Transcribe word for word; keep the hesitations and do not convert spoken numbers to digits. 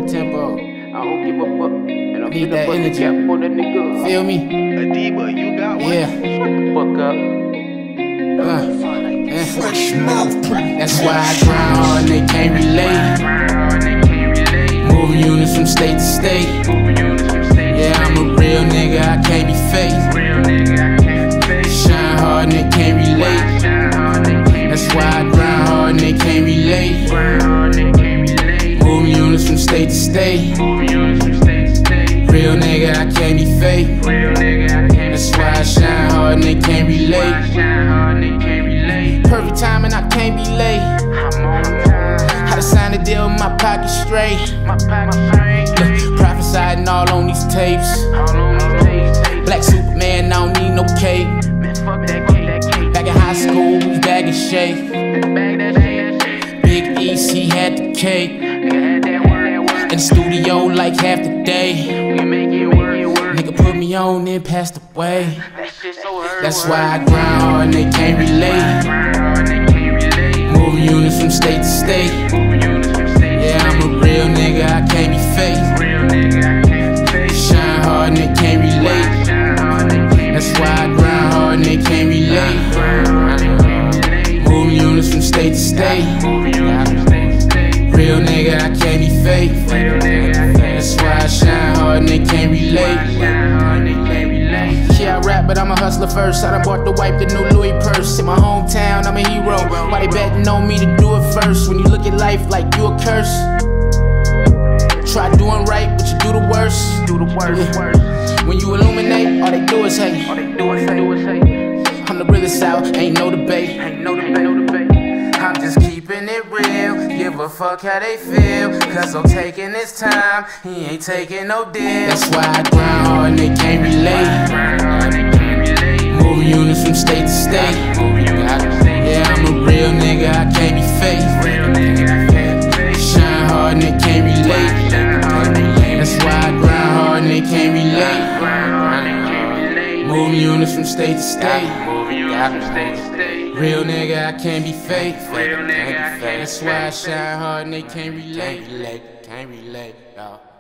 the tempo. I don't give a fuck. And I'm Need finna that put the energy. cap on the nigga. Feel me? Adiba, you got one? Yeah. Shut the fuck up. Uh, yeah. Fresh mouthprint. That's why I grind hard and they can't relate. Moving units from state to state. Yeah, I'm a real nigga, I can't be fake. Shine hard and they can't relate. That's why I grind hard and they can't relate. Moving units from state to state. Real nigga, I can't be fake. That's why I shine hard and they can't relate. Perfect timing, I can't be late. How to sign a deal with my pocket straight. Look, prophesizing all on these tapes. Black Superman, I don't need no cape. Back in high school, we was bagging shape. Big East, he had the cake. In the studio like half the day. Nigga put me on, then passed away. That's why I grind hard and they can't relate. Moving units from state to state. Yeah, I'm a real nigga, I can't be fake. Shine hard and they can't relate. That's why I grind hard and they can't relate. Moving units from state to state. Real nigga, I can't be fake. That's why I shine hard and they can't relate. Yeah, I rap, but I'm a hustler first. I done bought the wipe, the new Louis purse. In my hometown, I'm a hero. Why they betting on me to do it first? When you look at life like you a curse. Try doing right, but you do the worst. Do the worst. Yeah. When you illuminate, all they do is hate. All they do is hate. I'm the realest out, ain't no debate. Ain't no debate, no debate. I'm just keeping it real. Give a fuck how they feel. Cause I'm taking this time. He ain't taking no deal. That's why I grind hard and they can't relate. Moving units from state to state. Yeah, I'm a real nigga, I can't be fake. Shine hard and they can't relate. That's why I grind hard and they can't relate. Moving units from state to state. Real nigga, I can't be fake. That's why I shine hard and they can't relate. Can't relate, y'all.